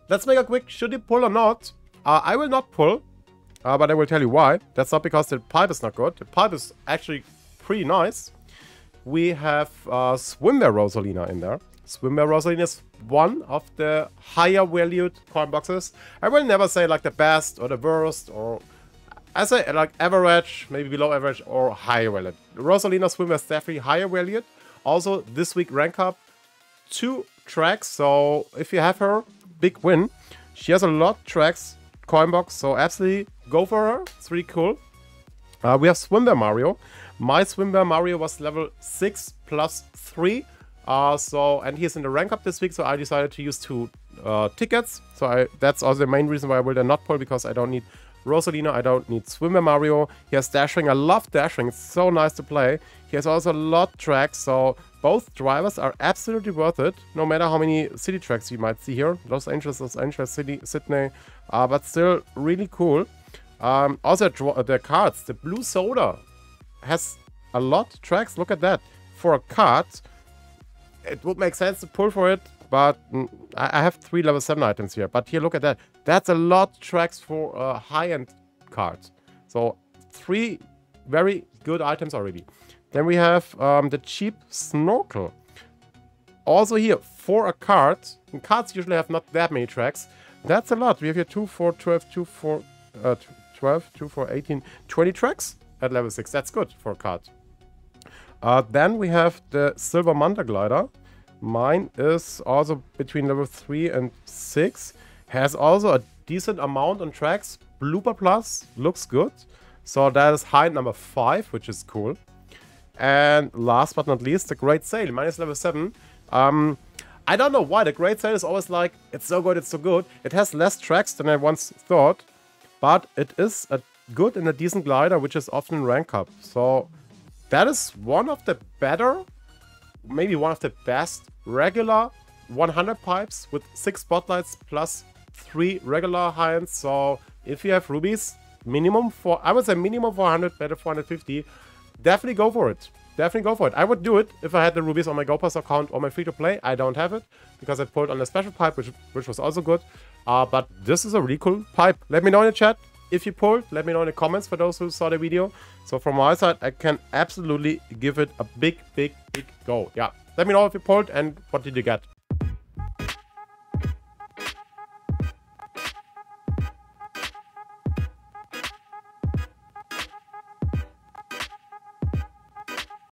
let's make a quick, should you pull or not? I will not pull, but I will tell you why. That's not because the pipe is not good. The pipe is actually pretty nice. We have Swimwear Rosalina in there. Swimwear Rosalina is one of the higher valued coin boxes. I will never say like the best or the worst, or I say like average, maybe below average or higher valued. Rosalina Swimwear is definitely higher valued. Also, this week rank up 2 tracks, so if you have her, big win. She has a lot of tracks, coin box, so absolutely go for her. It's really cool. We have Swimwear Mario. My Swimwear Mario was level 6 plus 3. And he's in the rank up this week, so I decided to use 2 tickets. So that's also the main reason why I will then not pull, because I don't need Rosalina, I don't need Swimwear Mario. He has dashing, I love dashing, it's so nice to play. He has also a lot of tracks, so both drivers are absolutely worth it, no matter how many city tracks you might see here. Los Angeles, City, Sydney, but still really cool. Also the cards, the Blue Soda has a lot of tracks, look at that. For a card, it would make sense to pull for it, but I have 3 level 7 items here. But here, look at that. That's a lot of tracks for a high-end card. So 3 very good items already. Then we have the cheap Snorkel. Also here, for a card, and cards usually have not that many tracks. That's a lot. We have here 2, 4, 12, 2, 4, 12, 2, 4, 18, 20 tracks at level 6. That's good for a card. Then we have the Silver Manta Glider. Mine is also between level 3 and 6. Has also a decent amount on tracks. Blooper Plus looks good. So that is high number 5, which is cool. And last but not least, the Great Sale. Mine is level 7. I don't know why. The Great Sale is always like, it's so good, it's so good. It has less tracks than I once thought. But it is a good and a decent glider, which is often rank up. So that is one of the better, maybe one of the best regular 100 pipes with 6 spotlights plus 3 regular hinds. So if you have rubies, minimum for, I would say minimum 400, better 450. Definitely go for it. Definitely go for it. I would do it if I had the rubies on my GoPass account or my free-to-play. I don't have it because I pulled on a special pipe, which was also good. But this is a really cool pipe. Let me know in the chat if you pulled. Let me know in the comments for those who saw the video. So from my side, I can absolutely give it a big, big, big go. Yeah. Let me know if you pulled and what did you get.